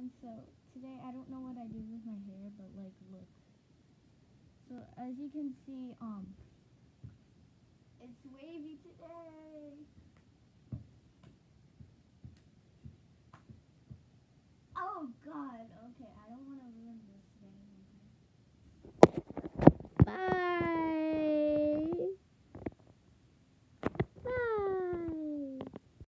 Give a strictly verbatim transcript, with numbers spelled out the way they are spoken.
everyone, so today I don't know what I did with my hair, but like look. So as you can see, um it's wavy today. Oh god, okay, I don't wanna